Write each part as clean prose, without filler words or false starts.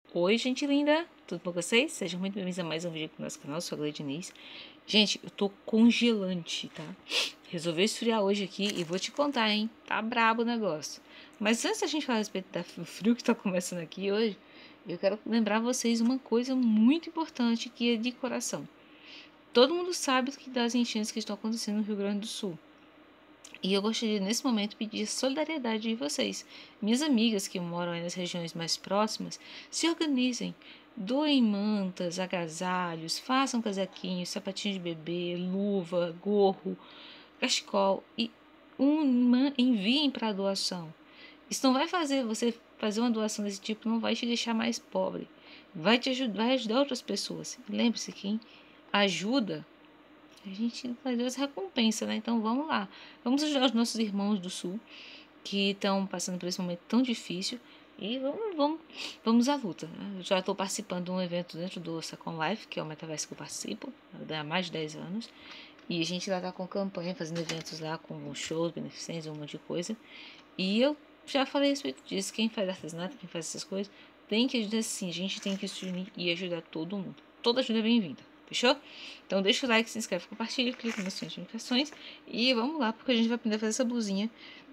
Oi, gente linda, tudo bom com vocês? Sejam muito bem-vindos a mais um vídeo aqui no nosso canal, eu sou a Glei Diniz. Gente, eu tô congelante, tá? Resolvi esfriar hoje aqui e vou te contar, hein? Tá brabo o negócio. Mas antes da gente falar a respeito do frio que tá começando aqui hoje, eu quero lembrar vocês uma coisa muito importante que é de coração. Todo mundo sabe das enchentes que estão acontecendo no Rio Grande do Sul. E eu gostaria, nesse momento, pedir solidariedade de vocês. Minhas amigas que moram aí nas regiões mais próximas, se organizem. Doem mantas, agasalhos, façam casaquinhos, sapatinhos de bebê, luva, gorro, cachecol e enviem para a doação. Isso não vai fazer você fazer uma doação desse tipo, não vai te deixar mais pobre. Vai te ajudar, vai ajudar outras pessoas. Lembre-se, quem ajuda a gente faz Deus recompensa, né? Então vamos lá. Vamos ajudar os nossos irmãos do Sul que estão passando por esse momento tão difícil. E vamos à luta. Eu já estou participando de um evento dentro do Second Life, que é o metaverso que eu participo, há mais de 10 anos. E a gente lá está com campanha, fazendo eventos lá com shows, beneficentes, um monte de coisa. E eu já falei a respeito disso. Quem faz artesanato, quem faz essas coisas, tem que ajudar sim. A gente tem que se unir e ajudar todo mundo. Toda ajuda é bem-vinda. Fechou? Então deixa o like, se inscreve, compartilha, clica nas notificações e vamos lá, porque a gente vai aprender a fazer essa blusinha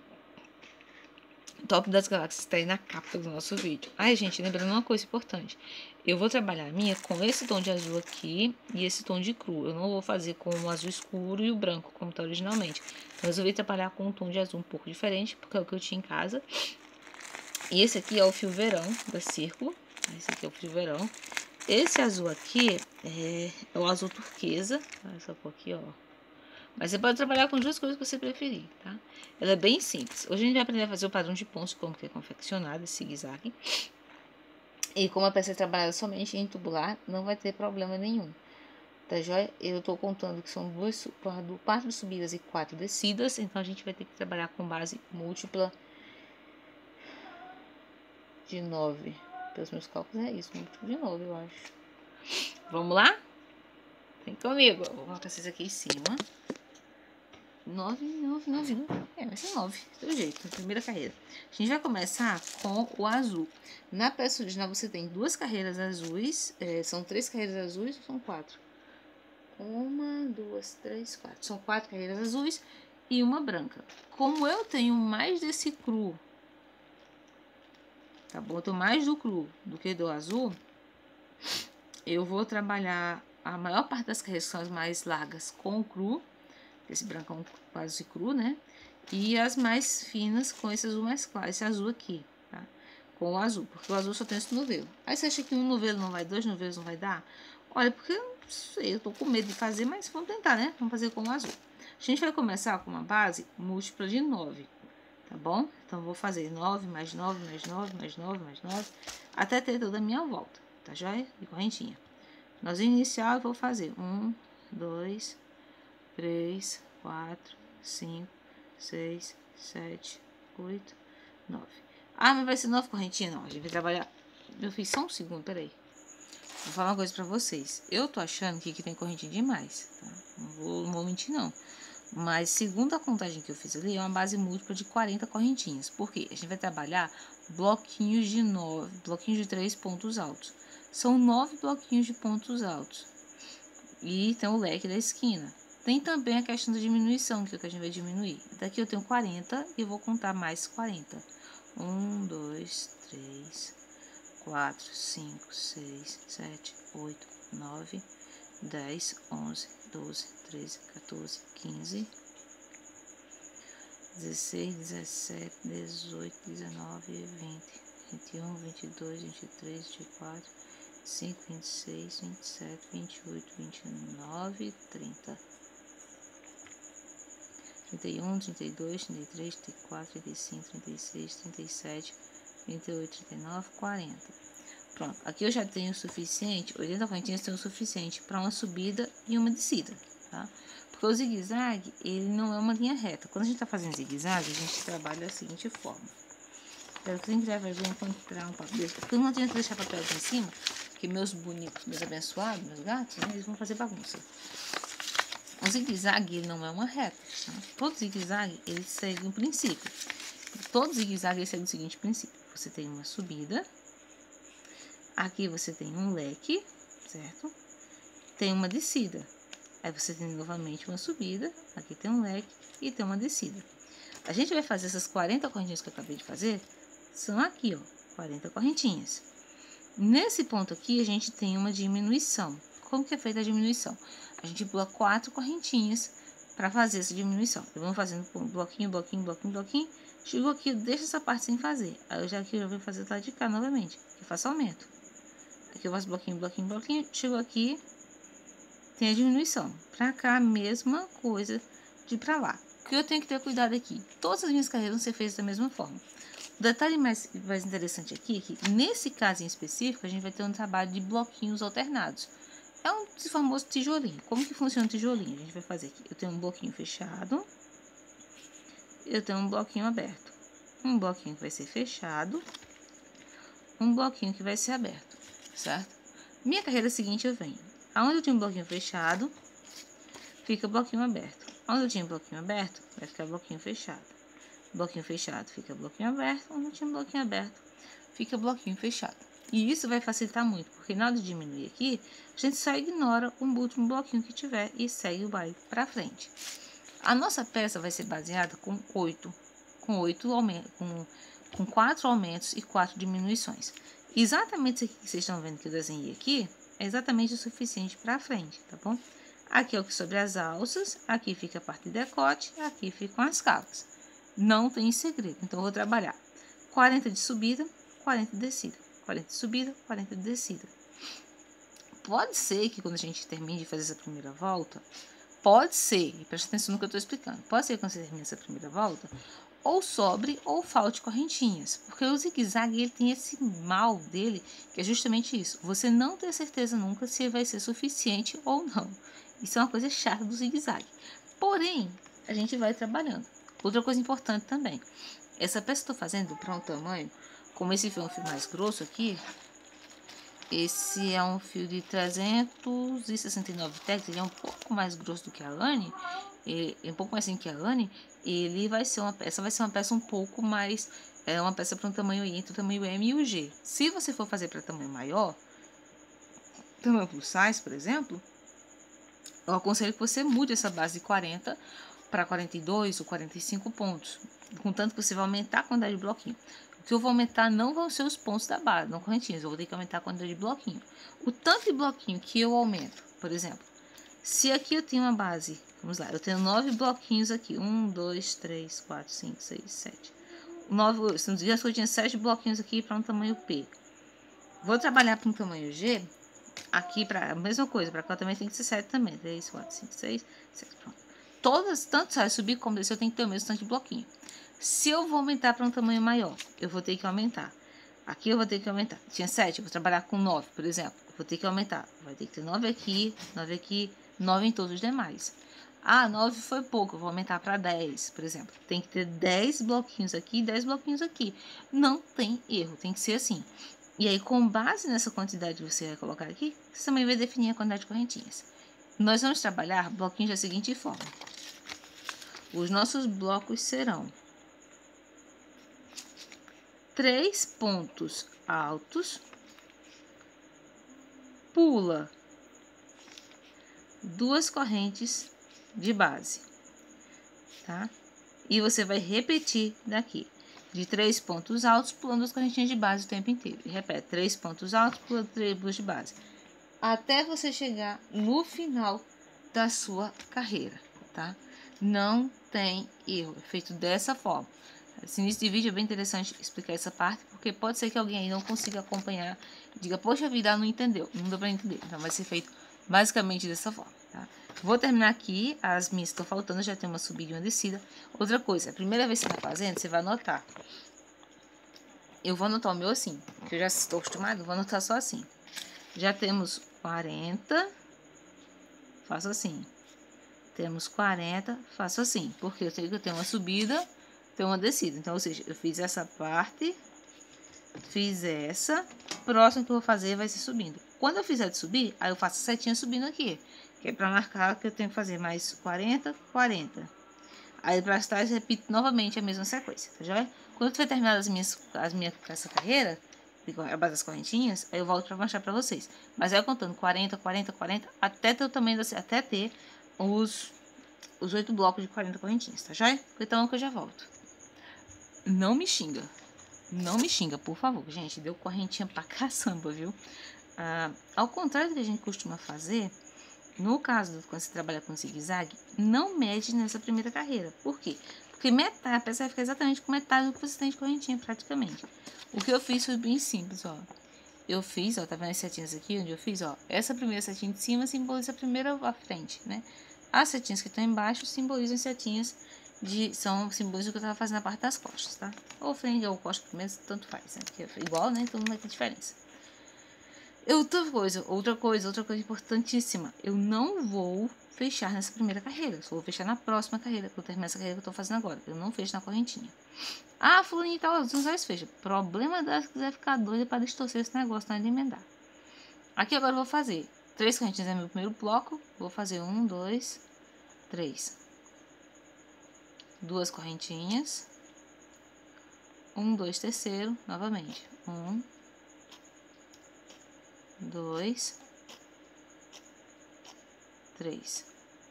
top das galáxias, está aí na capa do nosso vídeo. Ai, gente, lembrando uma coisa importante. Eu vou trabalhar a minha com esse tom de azul aqui e esse tom de cru. Eu não vou fazer com o azul escuro e o branco, como está originalmente. Então, eu resolvi trabalhar com um tom de azul um pouco diferente, porque é o que eu tinha em casa. E esse aqui é o fio verão da Círculo. Esse aqui é o fio verão. Esse azul aqui é o azul turquesa. Essa cor aqui, ó. Mas você pode trabalhar com duas coisas que você preferir, tá? Ela é bem simples. Hoje a gente vai aprender a fazer o padrão de pontos, como que é confeccionado, esse zigue-zague. E como a peça é trabalhada somente em tubular, não vai ter problema nenhum. Tá joia? Eu tô contando que são 4 subidas e 4 descidas, então a gente vai ter que trabalhar com base múltipla de 9. Pelos meus cálculos é isso, múltiplo de 9, eu acho. Vamos lá? Vem comigo. Eu vou colocar vocês aqui em cima. 9, 9, 9, 9. Vai ser 9, do jeito, na primeira carreira. A gente vai começar com o azul. Na peça original você tem 2 carreiras azuis. São 3 carreiras azuis ou são 4? 1, 2, 3, 4. São 4 carreiras azuis e uma branca. Como eu tenho mais desse cru, tá bom? Eu tenho mais do cru do que do azul. Eu vou trabalhar a maior parte das carreiras, que são as mais largas, com o cru. Esse brancão quase cru, né? E as mais finas com esse azul mais claro, esse azul aqui, tá? Com o azul, porque o azul só tem esse novelo. Aí você acha que um novelo não vai, 2 novelos não vai dar? Olha, porque eu não sei, eu tô com medo de fazer, mas vamos tentar, né? Vamos fazer com o azul. A gente vai começar com uma base múltipla de 9, tá bom? Então, vou fazer 9, mais 9, mais 9, mais 9, mais 9, até ter toda a minha volta, tá joia? De correntinha. Nós inicial eu vou fazer 1, 2, 3, 4, 5, 6, 7, 8, 9. Ah, mas vai ser 9 correntinhas? Não, a gente vai trabalhar... Eu fiz só um segundo, peraí. Vou falar uma coisa pra vocês. Eu tô achando que aqui tem correntinha demais, tá? Não vou mentir, não. Mas, segundo a contagem que eu fiz ali, é uma base múltipla de 40 correntinhas. Por quê? A gente vai trabalhar bloquinhos de 9, bloquinhos de 3 pontos altos. São 9 bloquinhos de pontos altos. E tem o leque da esquina. Tem também a questão da diminuição, que é o que a gente vai diminuir. Daqui eu tenho 40 e eu vou contar mais 40. 1, 2, 3, 4, 5, 6, 7, 8, 9, 10, 11, 12, 13, 14, 15, 16, 17, 18, 19, 20, 21, 22, 23, 24, 25, 26, 27, 28, 29, 30. 31, 32, 33, 34, 35, 36, 37, 38, 39, 40. Pronto, aqui eu já tenho o suficiente, 80 correntinhas tem o suficiente para uma subida e uma descida, tá? Porque o zigue-zague, ele não é uma linha reta. Quando a gente tá fazendo zigue-zague, a gente trabalha da seguinte forma. Espero que quem vai encontrar um papel, porque eu não adianta deixar papel aqui em cima, porque meus bonitos, meus abençoados, meus gatos, né, eles vão fazer bagunça. O zigue-zague ele não é uma reta, tá? Todo zigue-zague ele segue um princípio. Todo zigue-zague ele segue o seguinte princípio: você tem uma subida, Aqui você tem um leque, certo? Tem uma descida. Aí você tem novamente uma subida, aqui tem um leque e tem uma descida. A gente vai fazer essas 40 correntinhas que eu acabei de fazer, são aqui, ó, 40 correntinhas. Nesse ponto aqui, a gente tem uma diminuição. Como que é feita a diminuição? A gente pula 4 correntinhas para fazer essa diminuição. Eu vou fazendo bloquinho, bloquinho, bloquinho, bloquinho. Chegou aqui, eu deixo essa parte sem fazer. Aí eu já vou fazer do lado de cá novamente. Aqui eu faço aumento. Aqui eu faço bloquinho, bloquinho, bloquinho. Chegou aqui, tem a diminuição. Pra cá, a mesma coisa de pra lá. O que eu tenho que ter cuidado aqui? Todas as minhas carreiras vão ser feitas da mesma forma. O detalhe mais interessante aqui é que, nesse caso em específico, a gente vai ter um trabalho de bloquinhos alternados. É um famoso tijolinho. Como que funciona o tijolinho? A gente vai fazer aqui. Eu tenho um bloquinho fechado. Eu tenho um bloquinho aberto. Um bloquinho que vai ser fechado. Um bloquinho que vai ser aberto. Certo? Minha carreira seguinte eu venho. Aonde eu tinha um bloquinho fechado, fica bloquinho aberto. Onde eu tinha bloquinho aberto, vai ficar bloquinho fechado. Bloquinho fechado fica bloquinho aberto. Onde eu tinha bloquinho aberto, fica bloquinho fechado. E isso vai facilitar muito, porque na hora de diminuir aqui, a gente só ignora o último bloquinho que tiver e segue o baile para frente. A nossa peça vai ser baseada com 4 aumentos e 4 diminuições. Exatamente isso aqui que vocês estão vendo que eu desenhei aqui, é exatamente o suficiente para frente, tá bom? Aqui é o que sobre as alças, aqui fica a parte de decote, aqui ficam as cavas. Não tem segredo, então eu vou trabalhar 40 de subida, 40 de descida, 40 de subida, 40 de descida. Pode ser que quando a gente termine de fazer essa primeira volta, pode ser, e preste atenção no que eu estou explicando, pode ser que quando você termine essa primeira volta, ou sobre ou falte correntinhas, porque o zigue-zague ele tem esse mal dele, que é justamente isso, você não ter certeza nunca se vai ser suficiente ou não. Isso é uma coisa chata do zigue-zague. Porém, a gente vai trabalhando. Outra coisa importante também, essa peça que eu estou fazendo para um tamanho, como esse fio é um fio mais grosso aqui, esse é um fio de 369 tex, ele é um pouco mais grosso do que a lane, um pouco mais assim que a lane, ele vai ser uma peça um pouco mais, uma peça para um tamanho entre o tamanho M e o G. Se você for fazer para tamanho maior, tamanho plus size, por exemplo, eu aconselho que você mude essa base de 40 para 42 ou 45 pontos, contanto que você vai aumentar a quantidade de bloquinho. O que eu vou aumentar não vão ser os pontos da base, não correntinhas, eu vou ter que aumentar a quantidade de bloquinho. O tanto de bloquinho que eu aumento, por exemplo, se aqui eu tenho uma base, vamos lá, eu tenho 9 bloquinhos aqui, 1, 2, 3, 4, 5, 6, 7, 9, se não dias que eu tinha 7 bloquinhos aqui para um tamanho P. Vou trabalhar para um tamanho G, aqui para a mesma coisa, para cá também tem que ser 7 também, 3, 4, 5, 6, 7, pronto. Todas, tanto sai subir como descer, eu tenho que ter o mesmo tanto de bloquinho. Se eu vou aumentar para um tamanho maior, eu vou ter que aumentar. Aqui eu vou ter que aumentar. Tinha 7, eu vou trabalhar com 9, por exemplo. Eu vou ter que aumentar. Vai ter que ter 9 aqui, 9 em todos os demais. Ah, 9 foi pouco, eu vou aumentar para 10, por exemplo. Tem que ter 10 bloquinhos aqui e 10 bloquinhos aqui. Não tem erro, tem que ser assim. E aí, com base nessa quantidade que você vai colocar aqui, você também vai definir a quantidade de correntinhas. Nós vamos trabalhar bloquinhos da seguinte forma. Os nossos blocos serão 3 pontos altos, pula 2 correntes de base, tá? E você vai repetir daqui, de 3 pontos altos, pulando 2 correntinhas de base o tempo inteiro. E repete, 3 pontos altos, pula 3 pontos de base, até você chegar no final da sua carreira, tá? Não tem erro, é feito dessa forma. Esse início de vídeo é bem interessante explicar essa parte, porque pode ser que alguém aí não consiga acompanhar, diga, poxa vida, não entendeu, não deu para entender. Então vai ser feito basicamente dessa forma, tá? Vou terminar aqui, as minhas que estão faltando, já tem uma subida e uma descida. Outra coisa, a primeira vez que você está fazendo, você vai anotar. Eu vou anotar o meu assim, que eu já estou acostumado, vou anotar só assim. Já temos 40, faço assim. Temos 40, faço assim, porque eu sei que eu tenho uma subida, tenho uma descida. Então, ou seja, eu fiz essa parte, fiz essa, próximo que eu vou fazer vai ser subindo. Quando eu fizer de subir, aí eu faço a setinha subindo aqui, que é para marcar que eu tenho que fazer mais 40, 40. Aí para trás, repito novamente a mesma sequência, tá joia? Quando eu tiver terminado essa carreira, a base das correntinhas, aí eu volto pra mostrar pra vocês. Mas aí eu contando 40, 40, 40, até ter o tamanho, até ter os 8 blocos de 40 correntinhas, tá joia? Então que eu já volto. Não me xinga. Não me xinga, por favor, gente. Deu correntinha pra caçamba, viu? Ao contrário do que a gente costuma fazer, no caso quando você trabalha com zigue-zague, não mede nessa primeira carreira. Por quê? Porque metade, a peça vai ficar exatamente com metade do que você tem de correntinha, praticamente. O que eu fiz foi bem simples, ó. Eu fiz, ó, tá vendo as setinhas aqui onde eu fiz, ó? Essa primeira setinha de cima simboliza a primeira à frente, né? As setinhas que estão embaixo simbolizam setinhas simbolizam o que eu tava fazendo na parte das costas, tá? Ou frente ou costa primeiro, tanto faz, né? Porque é igual, né? Então não vai ter diferença. Outra coisa importantíssima. Eu não vou fechar nessa primeira carreira. Só vou fechar na próxima carreira, que eu terminar essa carreira que eu tô fazendo agora. Eu não fecho na correntinha. Ah, fulaninho e tal, os dois fecha. Problema dela se quiser ficar doida para distorcer esse negócio, não é de emendar. Aqui agora eu vou fazer 3 correntinhas no meu primeiro bloco. Vou fazer 1, 2, 3. 2 correntinhas. 1, 2, terceiro, novamente. 1, 2, 3.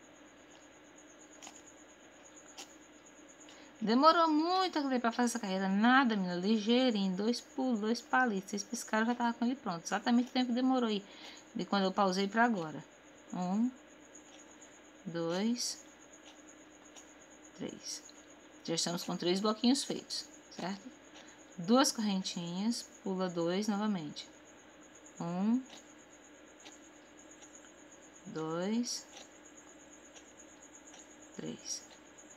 Demorou muito para fazer essa carreira. Nada, menina. Ligeirinho. 2 pulos, 2 palitos. Vocês piscaram, eu já tava com ele pronto. Exatamente o tempo que demorou aí. De quando eu pausei para agora. 1, 2, 3. Já estamos com 3 bloquinhos feitos, certo? 2 correntinhas. Pula 2 novamente. 1, 2, 3.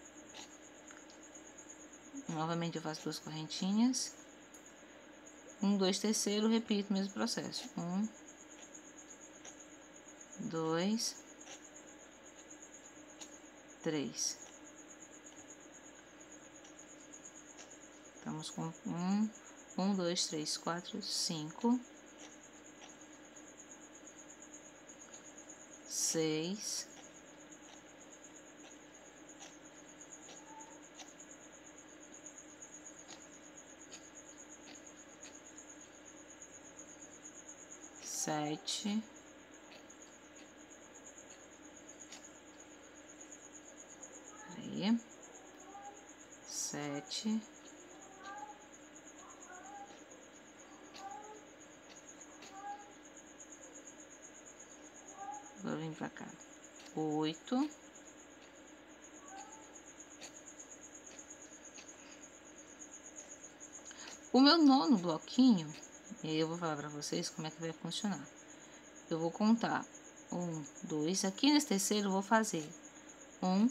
Novamente eu faço 2 correntinhas. 1, 2, terceiro, repito o mesmo processo. 1, 2, 3. Estamos com 1, 2, 3, 4, 5, 6, 7, 7, 8, o meu nono bloquinho, e aí eu vou falar pra vocês como é que vai funcionar. Eu vou contar 1, 2, aqui nesse terceiro eu vou fazer 1,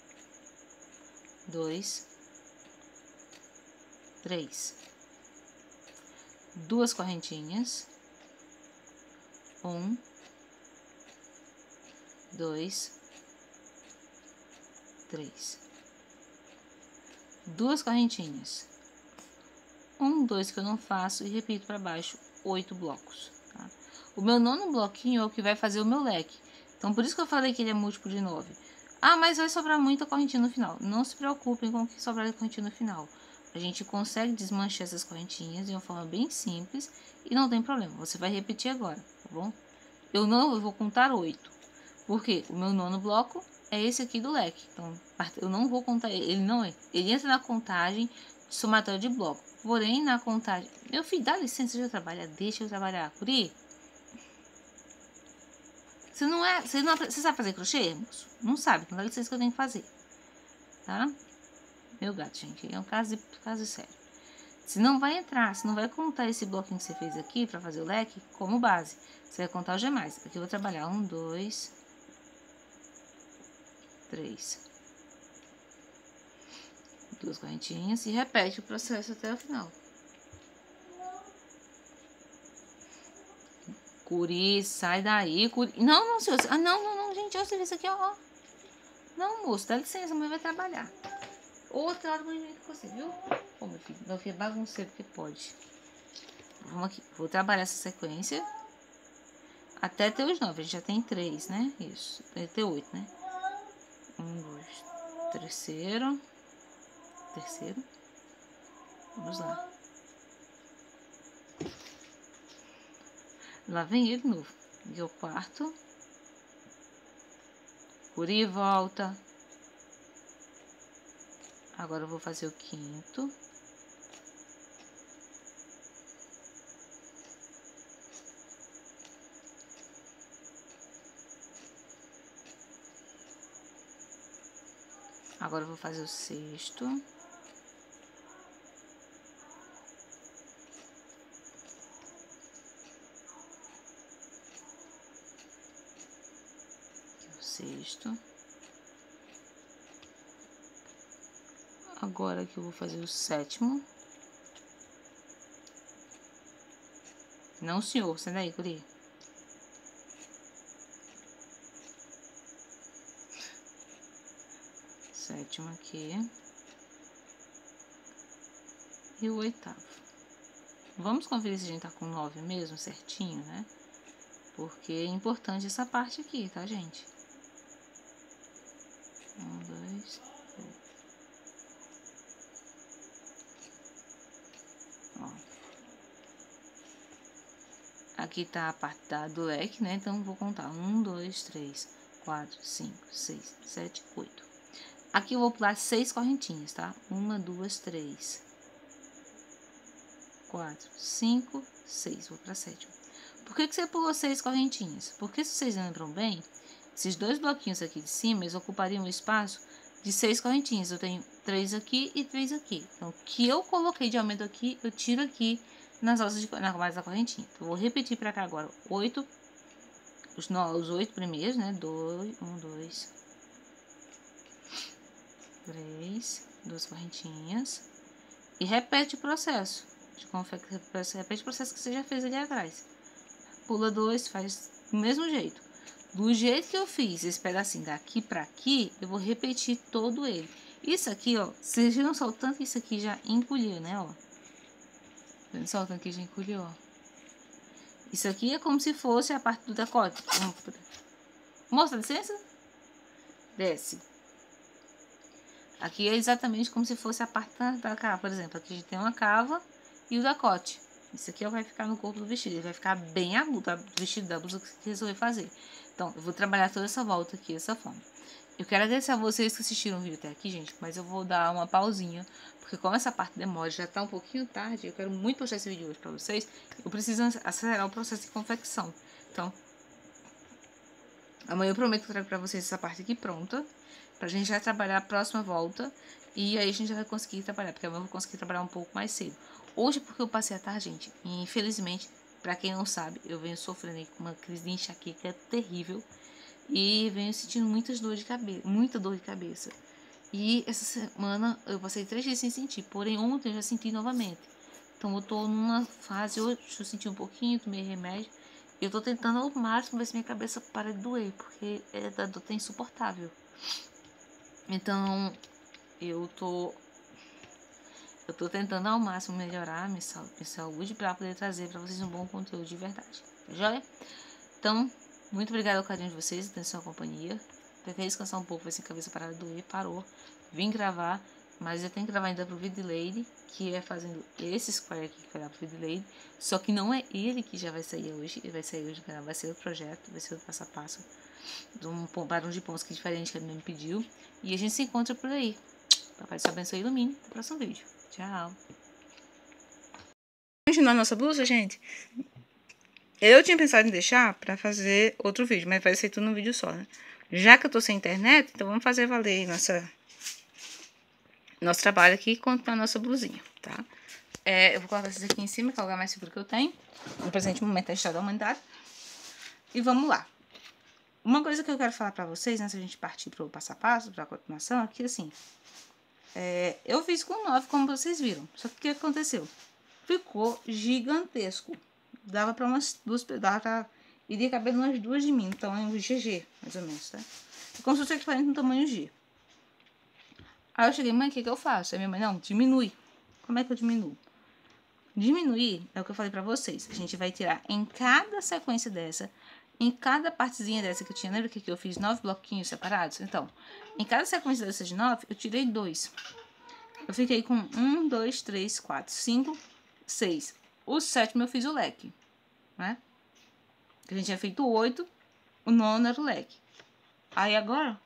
2, 3, 2 correntinhas, 1, 2, 3, 2 correntinhas, 1, 2 que eu não faço e repito para baixo 8 blocos, tá? O meu nono bloquinho é o que vai fazer o meu leque, então por isso que eu falei que ele é múltiplo de 9. Ah, mas vai sobrar muita correntinha no final. Não se preocupem com o que sobrar de correntinha no final. A gente consegue desmanchar essas correntinhas de uma forma bem simples e não tem problema. Você vai repetir agora, tá bom? Eu vou contar 8, porque o meu nono bloco é esse aqui do leque. Então, eu não vou contar ele, não é. Ele entra na contagem de somatório de bloco. Porém, na contagem... Meu filho, dá licença, eu trabalhar. Deixa eu trabalhar. Curi? Você sabe fazer crochê, moço? Não sabe, então dá licença que eu tenho que fazer. Tá? Meu gato, gente, é um caso sério. Se não vai entrar, se não vai contar esse bloquinho que você fez aqui pra fazer o leque como base. Você vai contar os demais. Aqui eu vou trabalhar 1, 2, 3. 2 correntinhas e repete o processo até o final. Curi, sai daí, Curi. Não, senhor. Ah, não, gente, olha o serviço aqui, ó. Não, moço, dá licença, a mãe vai trabalhar. Outra hora a mãe vem com você, viu? Ô, meu filho é bagunceiro porque pode. Vamos aqui, vou trabalhar essa sequência até ter os 9. A gente já tem 3, né? Isso, tem que ter 8, né? 1, 2, terceiro. Vamos lá. Lá vem ele de novo. Aqui é o quarto. Furi e volta. Agora eu vou fazer o quinto. Agora eu vou fazer o sexto. Aqui o sexto. Agora que eu vou fazer o sétimo. Não, senhor. Sai daí, guri. Sétimo aqui. E o oitavo. Vamos conferir se a gente tá com 9 mesmo, certinho, né? Porque é importante essa parte aqui, tá, gente? 1, 2, 3. Ó. Aqui tá a parte do leque, né? Então, vou contar. 1, 2, 3, 4, 5, 6, 7, 8. Aqui eu vou pular 6 correntinhas, tá? 1, 2, 3, 4, 5, 6. Vou pra 7. Por que você pulou 6 correntinhas? Porque se vocês lembram bem, esses dois bloquinhos aqui de cima, eles ocupariam um espaço de 6 correntinhas. Eu tenho 3 aqui e 3 aqui. Então, o que eu coloquei de aumento aqui, eu tiro aqui nas alças na base da correntinha. Então, vou repetir para cá agora. 8, os 8 primeiros, né? 2, 1, 2, 3, 2 correntinhas. E repete o processo. Repete o processo que você já fez ali atrás. Pula 2, faz do mesmo jeito. Do jeito que eu fiz esse pedacinho daqui pra aqui, eu vou repetir todo ele. Isso aqui, ó, vocês viram só o tanto que isso aqui já encolheu, né, ó. Vendo só o tanto que já encolheu, ó. Isso aqui é como se fosse a parte do decote. Mostra, licença. Desce. Aqui é exatamente como se fosse a parte da cava. Por exemplo, aqui a gente tem uma cava e o decote. Isso aqui vai ficar no corpo do vestido. Ele vai ficar bem agudo, o vestido da blusa que você resolver fazer. Então, eu vou trabalhar toda essa volta aqui, dessa forma. Eu quero agradecer a vocês que assistiram o vídeo até aqui, gente. Mas eu vou dar uma pausinha. Porque como essa parte demora, já tá um pouquinho tarde. Eu quero muito postar esse vídeo hoje pra vocês. Eu preciso acelerar o processo de confecção. Então, amanhã eu prometo que eu trago pra vocês essa parte aqui pronta. Pra gente já trabalhar a próxima volta. E aí a gente já vai conseguir trabalhar. Porque amanhã eu vou conseguir trabalhar um pouco mais cedo. Hoje, porque eu passei a tarde, gente. E infelizmente, pra quem não sabe, eu venho sofrendo aí com uma crise de enxaqueca terrível. E venho sentindo muita dor de cabeça. E essa semana eu passei 3 dias sem sentir. Porém, ontem eu já senti novamente. Então eu tô numa fase, hoje eu senti um pouquinho, tomei remédio. E eu tô tentando ao máximo ver se minha cabeça para de doer. Porque a dor tá insuportável. Então, eu tô tentando ao máximo melhorar minha saúde para poder trazer para vocês um bom conteúdo de verdade. Tá joia? Então, muito obrigada ao carinho de vocês, atenção à companhia. Tentei descansar um pouco, ver se a cabeça parar de doer, parou. Vim gravar, mas eu tenho que gravar ainda pro Vídeo Lady, que é fazendo esse square aqui que vai dar pro Vídeo Lady. Só que não é ele que já vai sair hoje, ele vai sair hoje, vai ser outro projeto, vai ser outro passo a passo. De um barulho de pontos que é diferente que ele me pediu. E a gente se encontra por aí. Papai te abençoe e ilumine no próximo vídeo. Tchau. Continuar nossa blusa, gente. Eu tinha pensado em deixar pra fazer outro vídeo, mas vai ser tudo num vídeo só, né? Já que eu tô sem internet, então vamos fazer valer aí nosso trabalho aqui com a nossa blusinha, tá? Eu vou colocar esses aqui em cima, que é o lugar mais seguro que eu tenho. No presente momento da história da humanidade. E vamos lá. Uma coisa que eu quero falar pra vocês, antes da gente partir pro passo a passo, pra continuação, é que assim... eu fiz com 9, como vocês viram. Só que o que aconteceu? Ficou gigantesco. Dava pra umas duas... iria caber umas 2 de mim. Então é um GG, mais ou menos, tá? É como se fosse equivalente no tamanho G. Aí eu cheguei, mãe, o que eu faço? Aí minha mãe, não, diminui. Como é que eu diminuo? Diminuir é o que eu falei pra vocês. A gente vai tirar em cada sequência dessa, em cada partezinha dessa que eu tinha. Lembra que eu fiz 9 bloquinhos separados? Então, em cada sequência dessa de 9, eu tirei 2. Eu fiquei com 1, 2, 3, 4, 5, 6. O sétimo eu fiz o leque, né? A gente tinha feito 8, o 9º era o leque. Aí agora,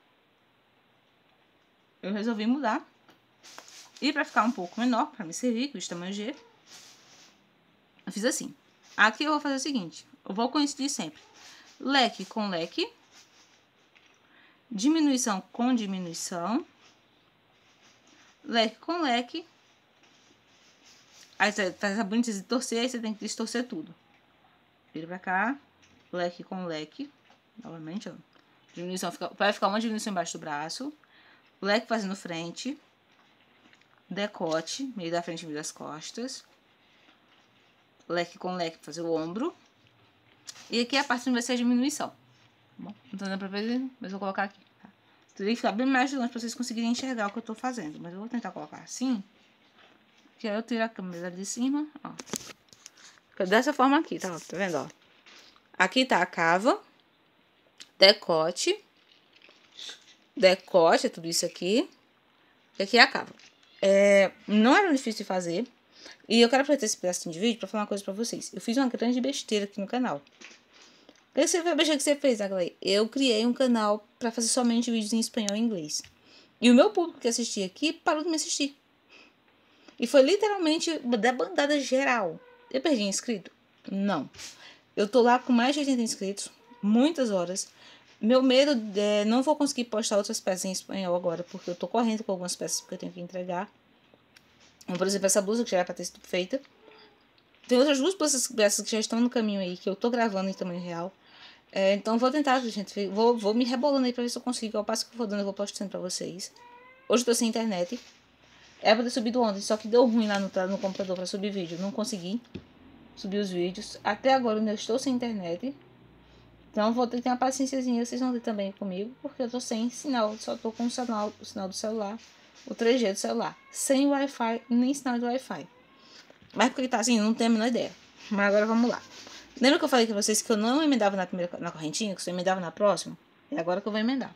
eu resolvi mudar. E pra ficar um pouco menor, pra me servir, com o tamanho G, eu fiz assim. Aqui eu vou fazer o seguinte, eu vou coincidir sempre. Leque com leque, diminuição com diminuição, leque com leque. Aí você faz a bonita de torcer, aí você tem que distorcer tudo. Vira pra cá, leque com leque, novamente, ó. Diminuição, vai ficar uma diminuição embaixo do braço, leque fazendo frente, decote, meio da frente e meio das costas, leque com leque pra fazer o ombro, e aqui a parte vai ser a diminuição. Tá bom? Não tá dando pra ver, mas eu vou colocar aqui. Tá? Tem que ficar bem mais de longe pra vocês conseguirem enxergar o que eu tô fazendo, mas eu vou tentar colocar assim, que aí eu tiro a câmera de cima, ó. Fica dessa forma aqui, tá? Tá vendo, ó? Aqui tá a cava, decote, é tudo isso aqui, e aqui é a cava. Não era difícil de fazer, e eu quero aproveitar esse pedacinho de vídeo pra falar uma coisa pra vocês. Eu fiz uma grande besteira aqui no canal. O que você foi a besteira que você fez, Agley? Eu criei um canal pra fazer somente vídeos em espanhol e inglês. E o meu público que assistia aqui parou de me assistir. E foi literalmente da bandada geral. Eu perdi inscrito? Não. Eu tô lá com mais de 80 inscritos, muitas horas. Meu medo é não vou conseguir postar outras peças em espanhol agora, porque eu tô correndo com algumas peças que eu tenho que entregar. Como, por exemplo, essa blusa que já era pra ter sido feita. Tem outras duas peças que já estão no caminho aí, que eu tô gravando em tamanho real. Então vou tentar, gente. Vou me rebolando aí pra ver se eu consigo. Ao passo que eu vou dando, eu vou postando pra vocês. Hoje eu tô sem internet. Era pra ter subido ontem, só que deu ruim lá no computador pra subir vídeo. Não consegui subir os vídeos. Até agora eu ainda estou sem internet. Então vou ter que ter uma paciênciazinha, vocês vão ter também comigo, porque eu tô sem sinal. Só tô com o sinal do celular, o 3G do celular. Sem Wi-Fi, nem sinal de Wi-Fi. Mas porque tá assim, não tenho a menor ideia. Mas agora vamos lá. Lembra que eu falei com vocês que eu não emendava na correntinha, que eu só emendava na próxima? É agora que eu vou emendar.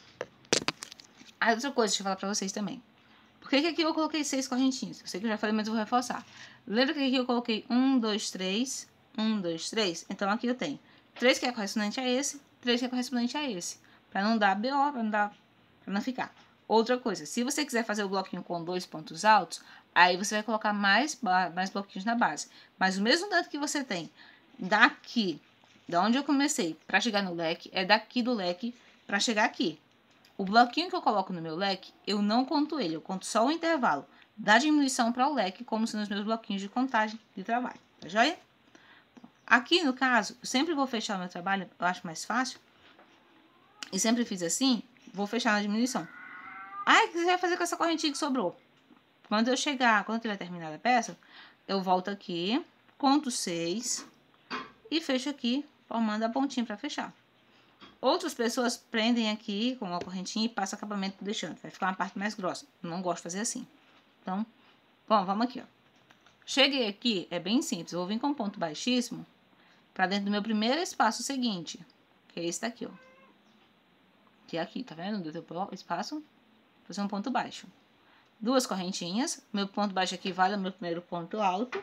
Ah, outra coisa, deixa eu falar pra vocês também. Por que aqui eu coloquei 6 correntinhas? Eu sei que eu já falei, mas eu vou reforçar. Lembra que aqui eu coloquei 1, 2, 3, 1, 2, 3? Então aqui eu tenho 3 que é correspondente a esse, 3 que é correspondente a esse. Pra não dar BO, pra não ficar. Outra coisa, se você quiser fazer o bloquinho com 2 pontos altos, aí você vai colocar mais bloquinhos na base. Mas o mesmo tanto que você tem daqui, da onde eu comecei, pra chegar no leque, é daqui do leque pra chegar aqui. O bloquinho que eu coloco no meu leque, eu não conto ele, eu conto só o intervalo da diminuição para o leque, como são os meus bloquinhos de contagem de trabalho, tá joia? Aqui, no caso, eu sempre vou fechar o meu trabalho, eu acho mais fácil, e sempre fiz assim, vou fechar na diminuição. Aí, o que você vai fazer com essa correntinha que sobrou? Quando eu tiver terminado a peça, eu volto aqui, conto 6 e fecho aqui, formando a pontinha para fechar. Outras pessoas prendem aqui com uma correntinha e passam acabamento deixando. Vai ficar uma parte mais grossa. Não gosto de fazer assim. Então, bom, vamos aqui, ó. Cheguei aqui, é bem simples. Eu vou vir com um ponto baixíssimo pra dentro do meu primeiro espaço seguinte. Que é esse daqui, ó. Que é aqui, tá vendo? Do teu espaço. Vou fazer um ponto baixo. 2 correntinhas. Meu ponto baixo aqui vale o meu primeiro ponto alto.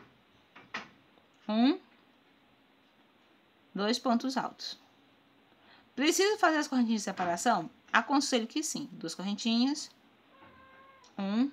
2 pontos altos. Preciso fazer as correntinhas de separação? Aconselho que sim. 2 correntinhas. 1,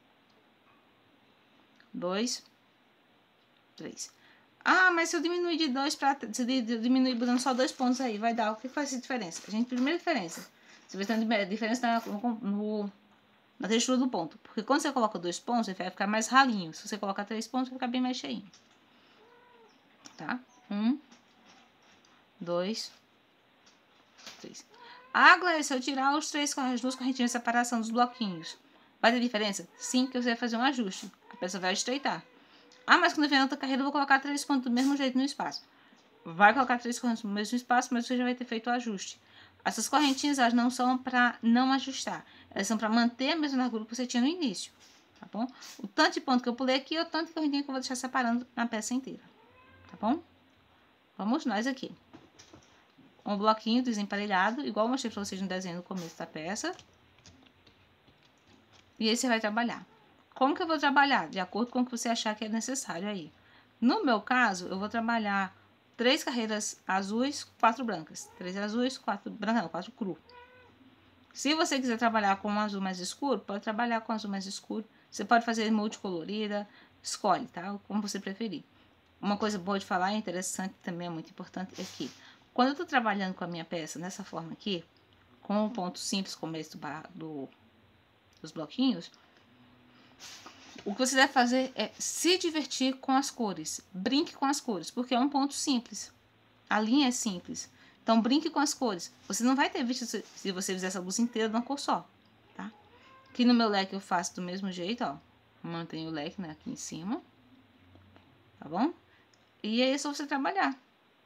2, 3. Ah, mas se eu diminuir de 2 para... Se eu diminuir botando só 2 pontos aí, vai dar... O que faz essa diferença? Primeira diferença. Você vai ter a diferença na textura do ponto. Porque quando você coloca 2 pontos, ele vai ficar mais ralinho. Se você colocar 3 pontos, vai ficar bem mais cheinho. Tá? 1, 2, 3. Ah, Gleice, se eu tirar as 2 correntinhas de separação dos bloquinhos, vai ter diferença? Sim, porque você vai fazer um ajuste. A peça vai estreitar. Ah, mas quando vier na outra carreira, eu vou colocar 3 pontos do mesmo jeito no espaço. Vai colocar 3 correntinhas no mesmo espaço, mas você já vai ter feito o ajuste. Essas correntinhas, elas não são para não ajustar. Elas são para manter a mesma largura que você tinha no início. Tá bom? O tanto de ponto que eu pulei aqui é o tanto de correntinha que eu vou deixar separando na peça inteira. Tá bom? Vamos nós aqui. Um bloquinho desemparelhado, igual eu mostrei para vocês no desenho no começo da peça. E aí você vai trabalhar. Como que eu vou trabalhar? De acordo com o que você achar que é necessário aí. No meu caso, eu vou trabalhar 3 carreiras azuis, 4 brancas. 3 azuis, 4 brancas, não, 4 cru. Se você quiser trabalhar com um azul mais escuro, pode trabalhar com azul mais escuro. Você pode fazer multicolorida, escolhe, tá? Como você preferir. Uma coisa boa de falar, interessante também, é muito importante, é que quando eu tô trabalhando com a minha peça dessa forma aqui, com um ponto simples como esse dos bloquinhos, o que você deve fazer é se divertir com as cores. Brinque com as cores, porque é um ponto simples. A linha é simples. Então, brinque com as cores. Você não vai ter visto se você fizer essa blusa inteira de uma cor só, tá? Aqui no meu leque eu faço do mesmo jeito, ó. Mantenho o leque, né, aqui em cima. Tá bom? E é só você trabalhar.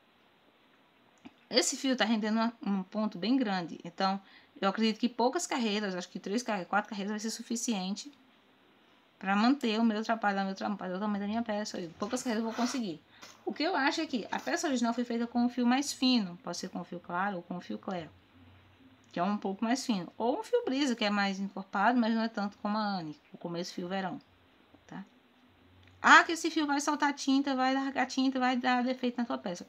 Esse fio tá rendendo um ponto bem grande. Então, eu acredito que poucas carreiras, acho que 4 carreiras vai ser suficiente para manter o meu trabalho, o tamanho da minha peça. Poucas carreiras eu vou conseguir. O que eu acho é que a peça original foi feita com um fio mais fino. Pode ser com fio claro ou com fio claro, que é um pouco mais fino. Ou um fio brisa, que é mais encorpado, mas não é tanto como a Anne, o começo fio verão. Tá? Ah, que esse fio vai soltar tinta, vai largar tinta, vai dar defeito na tua peça.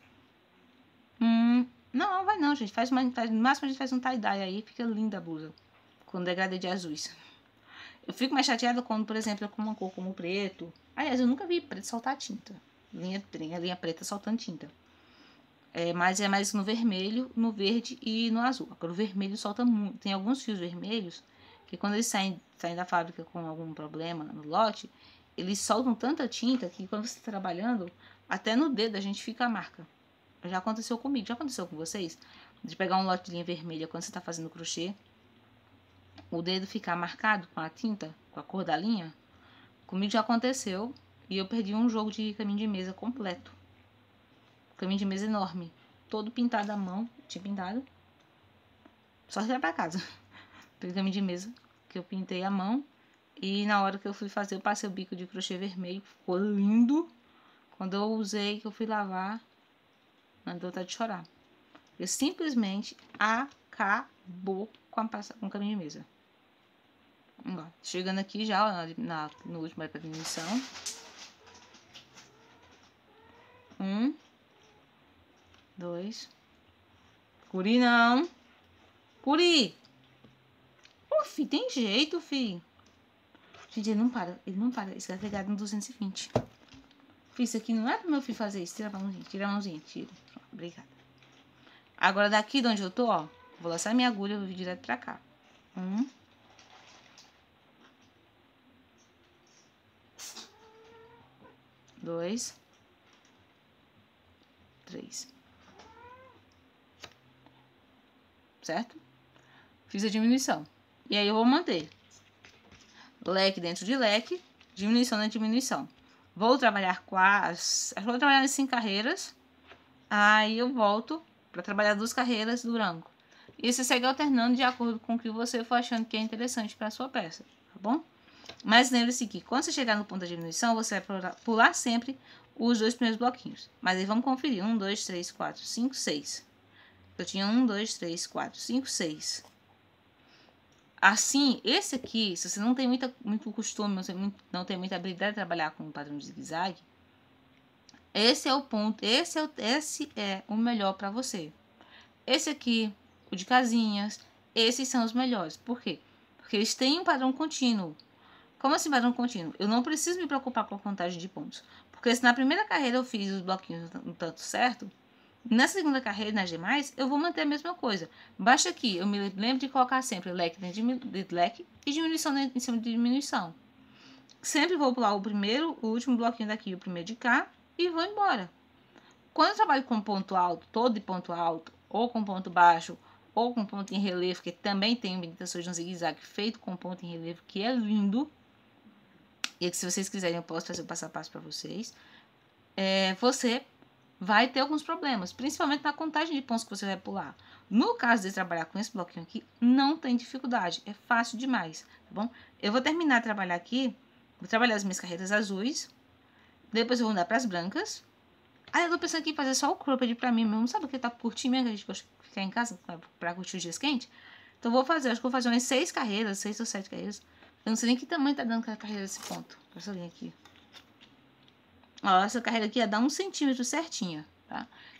Não, vai não, gente. No máximo a gente faz um tie-dye aí, fica linda a blusa. Com degradê de azuis. Eu fico mais chateada quando, por exemplo, com uma cor como preto. Aliás, eu nunca vi preto soltar tinta. Linha preta soltando tinta. Mas é mais no vermelho, no verde e no azul. Agora o vermelho solta muito. Tem alguns fios vermelhos que quando eles saem da fábrica com algum problema no lote, eles soltam tanta tinta que quando você está trabalhando, até no dedo a gente fica a marca. Já aconteceu comigo, já aconteceu com vocês? De pegar um lote de linha vermelha quando você está fazendo crochê, o dedo ficar marcado com a tinta, com a cor da linha? Comigo já aconteceu e eu perdi um jogo de caminho de mesa completo. Caminho de mesa enorme, todo pintado à mão, tinha pintado. Só ir pra casa. Peguei caminho de mesa que eu pintei à mão e na hora que eu fui fazer, eu passei o bico de crochê vermelho, ficou lindo. Quando eu usei, que eu fui lavar, mandou vontade de chorar. Eu simplesmente acabou com o caminho de mesa. Chegando aqui já no último para diminuição. 1, 2. Curi não. Curi. Ô, fi, tem jeito, fi. Gente, ele não para. Esse cara tá ligado no 220. Fi, isso aqui não é pro meu filho fazer isso. Tira a mãozinha, tira. Pronto, obrigada. Agora daqui de onde eu tô, ó. Vou lançar minha agulha e vou vir direto pra cá. 1. 2, 3. Certo? Fiz a diminuição. E aí eu vou manter leque dentro de leque, diminuição dentro de diminuição. Vou trabalhar vou trabalhar em 5 carreiras. Aí eu volto para trabalhar 2 carreiras do branco. E você segue alternando de acordo com o que você for achando que é interessante para a sua peça, tá bom? Mas lembre-se que quando você chegar no ponto da diminuição, você vai pular sempre os 2 primeiros bloquinhos. Mas aí vamos conferir. 1, 2, 3, 4, 5, 6. Eu tinha 1, 2, 3, 4, 5, 6. Assim, esse aqui, se você não tem muito costume, não tem muita habilidade de trabalhar com o padrão de zigue-zague, esse é o ponto, esse é o melhor para você. Esse aqui, o de casinhas, esses são os melhores. Por quê? Porque eles têm um padrão contínuo. Como assim padrão contínuo? Eu não preciso me preocupar com a contagem de pontos. Porque se na primeira carreira eu fiz os bloquinhos no tanto certo, na segunda carreira, nas demais, eu vou manter a mesma coisa. Basta aqui, eu me lembro de colocar sempre leque dentro de leque e diminuição em cima de diminuição. Sempre vou pular o último bloquinho daqui, o primeiro de cá, e vou embora. Quando eu trabalho com ponto alto, todo de ponto alto, ou com ponto baixo, ou com ponto em relevo, que também tem imitações de um zigue-zague feito com ponto em relevo, que é lindo. E que se vocês quiserem eu posso fazer o passo a passo para vocês. Você vai ter alguns problemas, principalmente na contagem de pontos que você vai pular. No caso de trabalhar com esse bloquinho aqui, não tem dificuldade, é fácil demais, tá bom? Eu vou terminar de trabalhar aqui, vou trabalhar as minhas carreiras azuis, depois eu vou mudar para as brancas. Aí eu tô pensando aqui em fazer só o cropped pra mim mesmo, sabe o que tá curtindo mesmo, que a gente gosta de ficar em casa pra curtir os dias quentes? Então eu acho que vou fazer umas 6 carreiras, 6 ou 7 carreiras. Eu não sei nem que tamanho tá dando cada carreira desse ponto. Essa linha aqui. Ó, essa carreira aqui ia dar 1 centímetro certinha, tá?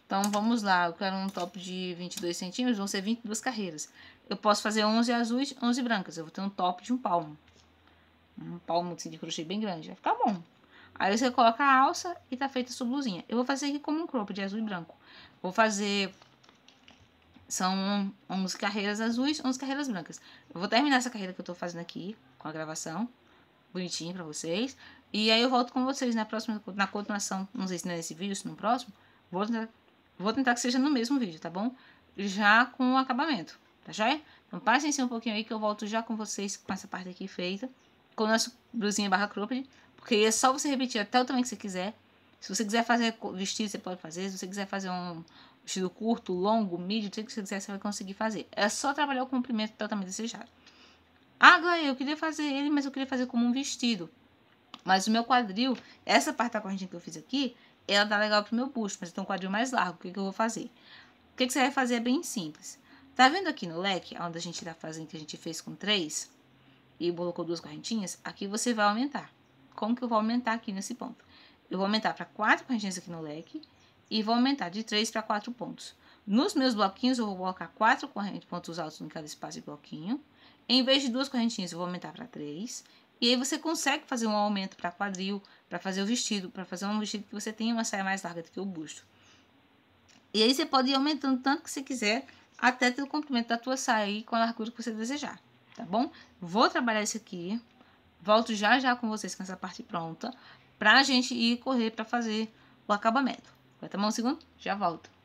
Então, vamos lá. Eu quero um top de 22 centímetros, vão ser 22 carreiras. Eu posso fazer 11 azuis, 11 brancas. Eu vou ter um top de um palmo. Um palmo assim, de crochê bem grande. Vai ficar bom. Aí você coloca a alça e tá feita a sua blusinha. Eu vou fazer aqui como um cropped de azul e branco. Vou fazer... São 11 carreiras azuis, 11 carreiras brancas. Eu vou terminar essa carreira que eu tô fazendo aqui, com a gravação. Bonitinho pra vocês. E aí eu volto com vocês na próxima, na continuação. Não sei se não é nesse vídeo, se no próximo. Vou tentar que seja no mesmo vídeo, tá bom? Já com o acabamento, tá joia? Então paciência um pouquinho aí que eu volto já com vocês com essa parte aqui feita. Com o nosso blusinha barra cropped. Porque é só você repetir até o tamanho que você quiser. Se você quiser fazer vestido, você pode fazer. Se você quiser fazer um vestido curto, longo, médio, tudo que você quiser, você vai conseguir fazer. É só trabalhar o comprimento totalmente desejado. Agora eu queria fazer ele, mas eu queria fazer como um vestido. Mas o meu quadril, essa parte da correntinha que eu fiz aqui, ela dá legal pro meu busto, mas tem um quadril mais largo. O que eu vou fazer? O que você vai fazer é bem simples. Tá vendo aqui no leque, onde a gente tá fazendo, que a gente fez com 3 e colocou 2 correntinhas? Aqui você vai aumentar. Como que eu vou aumentar aqui nesse ponto? Eu vou aumentar para 4 correntinhas aqui no leque e vou aumentar de 3 para 4 pontos. Nos meus bloquinhos, eu vou colocar 4 pontos altos em cada espaço de bloquinho. Em vez de 2 correntinhas, eu vou aumentar para 3. E aí você consegue fazer um aumento para quadril, para fazer o vestido, para fazer um vestido que você tenha uma saia mais larga do que o busto. E aí você pode ir aumentando tanto que você quiser, até ter o comprimento da tua saia aí com a largura que você desejar, tá bom? Vou trabalhar isso aqui, volto já já com vocês com essa parte pronta, pra gente ir correr pra fazer o acabamento. Vai tomar um segundo? Já volto.